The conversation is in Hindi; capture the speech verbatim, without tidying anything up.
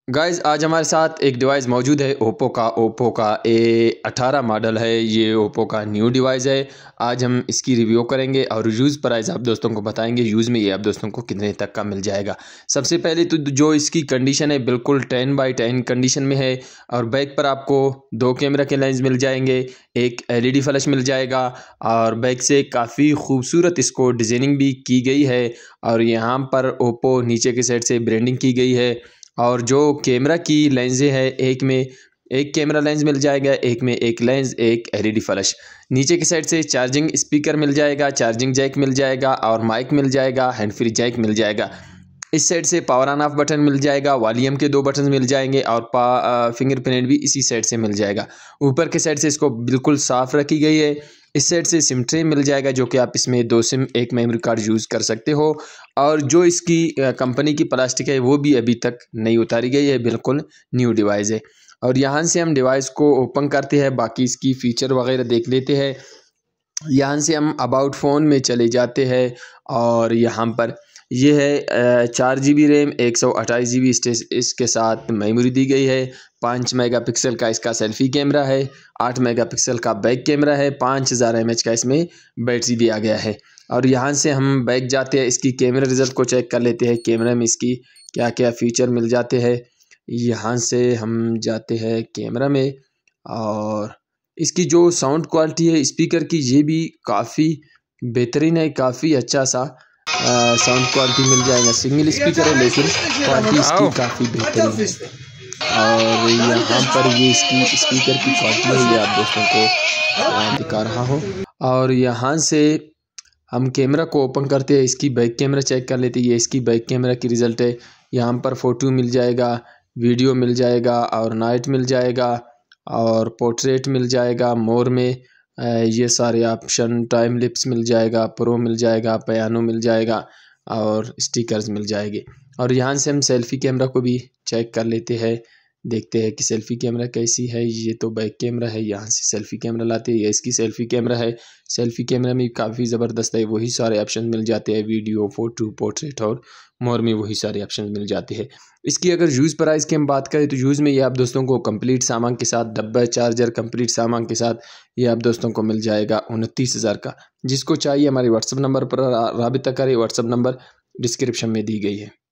गाइज़ आज हमारे साथ एक डिवाइस मौजूद है ओप्पो का ओप्पो का ए अठारह मॉडल है। ये ओप्पो का न्यू डिवाइस है। आज हम इसकी रिव्यू करेंगे और यूज़ प्राइस आप दोस्तों को बताएंगे। यूज़ में ये आप दोस्तों को कितने तक का मिल जाएगा। सबसे पहले तो जो इसकी कंडीशन है बिल्कुल टेन बाई टेन कंडीशन में है। और बैक पर आपको दो कैमरा के लेंस मिल जाएंगे, एक एल ई डी फ्लैश मिल जाएगा और बैक से काफ़ी खूबसूरत इसको डिज़ाइनिंग भी की गई है। और यहाँ पर ओप्पो नीचे के साइड से ब्रांडिंग की गई है। और जो कैमरा की लेंसें है, एक में एक कैमरा लेंस मिल जाएगा, एक में एक लेंस, एक एल ई डी फ्लैश। नीचे की साइड से चार्जिंग स्पीकर मिल जाएगा, चार्जिंग जैक मिल जाएगा और माइक मिल जाएगा, हैंड फ्री जैक मिल जाएगा। इस साइड से पावर ऑन ऑफ बटन मिल जाएगा, वॉल्यूम के दो बटन मिल जाएंगे और फिंगरप्रिंट भी इसी साइड से मिल जाएगा। ऊपर के साइड से इसको बिल्कुल साफ़ रखी गई है। इस साइड से सिम ट्रे मिल जाएगा जो कि आप इसमें दो सिम एक मेमोरी कार्ड यूज़ कर सकते हो। और जो इसकी कंपनी की प्लास्टिक है वो भी अभी तक नहीं उतारी गई है, बिल्कुल न्यू डिवाइस है। और यहाँ से हम डिवाइस को ओपन करते हैं, बाकी इसकी फ़ीचर वगैरह देख लेते हैं। यहाँ से हम अबाउट फ़ोन में चले जाते हैं और यहाँ पर ये है चार जी बी रैम, एक सौ अट्ठाईस जी बी इसके साथ मेमोरी दी गई है। पाँच मेगापिक्सल का इसका सेल्फ़ी कैमरा है, आठ मेगापिक्सल का बैक कैमरा है, पाँच हज़ार एम एच का इसमें बैटरी दिया गया है। और यहाँ से हम बैक जाते हैं, इसकी कैमरा रिज़ल्ट को चेक कर लेते हैं। कैमरा में इसकी क्या क्या फ़ीचर मिल जाते हैं। यहाँ से हम जाते हैं कैमरा में और इसकी जो साउंड क्वालिटी है स्पीकर की ये भी काफ़ी बेहतरीन है, काफ़ी अच्छा सा साउंड क्वालिटी मिल जाएगा। सिंगल स्पीकर है लेकिन क्वालिटी इसकी काफ़ी बेहतरीन है। और यहाँ पर ये इसकी स्पीकर की क्वालिटी है, ये आप दोस्तों को दिखा रहा हूँ। और यहाँ से हम कैमरा को ओपन करते हैं, इसकी बैक कैमरा चेक कर लेते हैं। ये इसकी बैक कैमरा की रिज़ल्ट है। यहाँ पर फ़ोटो मिल जाएगा, वीडियो मिल जाएगा और नाइट मिल जाएगा और पोर्ट्रेट मिल जाएगा। मोर में ये सारे ऑप्शन, टाइम लिप्स मिल जाएगा, प्रो मिल जाएगा, पियानो मिल जाएगा और स्टिकर्स मिल जाएंगे। और यहाँ से हम सेल्फ़ी कैमरा को भी चेक कर लेते हैं, देखते हैं कि सेल्फ़ी कैमरा कैसी है। ये तो बैक कैमरा है, यहाँ से सेल्फ़ी कैमरा लाते हैं, ये इसकी सेल्फ़ी कैमरा है। सेल्फ़ी कैमरा में काफ़ी ज़बरदस्त है, वही सारे ऑप्शन मिल जाते हैं, वीडियो, फ़ोटो, पोर्ट्रेट और मोर में वही सारे ऑप्शन मिल जाते हैं। इसकी अगर यूज़ प्राइस की हम बात करें तो यूज़ में ये आप दोस्तों को कंप्लीट सामान के साथ, डब्बा चार्जर कंप्लीट सामान के साथ ये आप दोस्तों को मिल जाएगा उनतीस हज़ार का। जिसको चाहिए हमारे व्हाट्सअप नंबर पर राबिता करें, व्हाट्सअप नंबर डिस्क्रिप्शन में दी गई है।